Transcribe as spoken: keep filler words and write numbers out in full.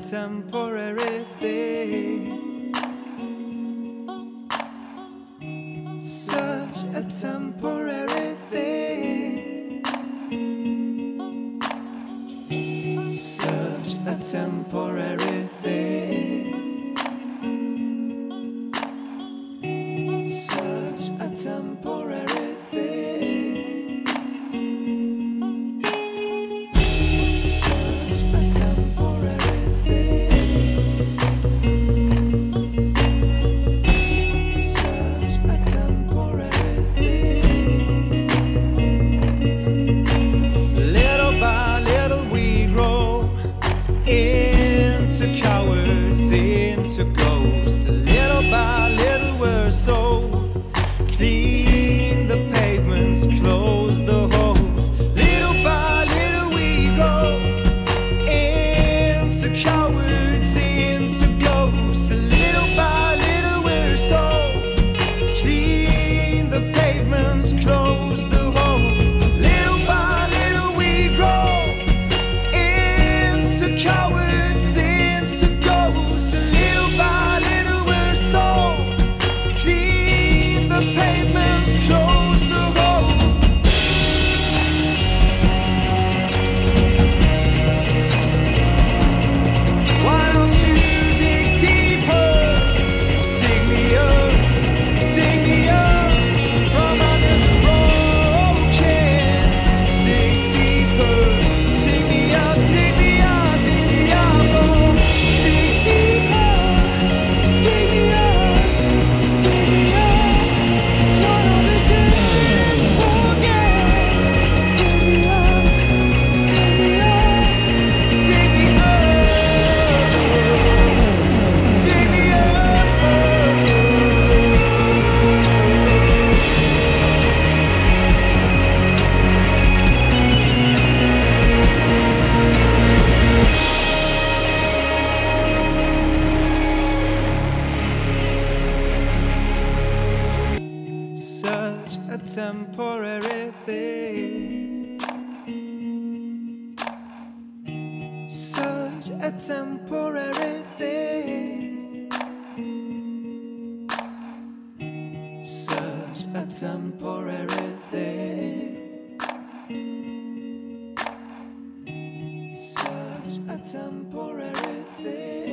temporary thing. Such a temporary thing. Such a temporary thing. Such a temporary thing. Such a temporary thing. Such a temporary thing. Little by little we grow into cowards, into ghosts. Little by little we're sold. Clean the pavements, close the holes. Little by little we grow into cowards, into ghosts. Little by little we're sold. Clean the pavements, close the holes. Little by little we grow into cowards, into ghosts. Little by little we're sold. Clean the pavements, close the roads. Why don't you dig deeper? Take me up, take me up from under the broken. Dig deeper, take me up, take me up, take me up. Oh, dig deeper, take me up, take me up. Swallow the good, forget. Take me up, take me up, take me up, take me up. Such a temporary thing. Such a temporary thing. Such a temporary thing. Such a temporary thing.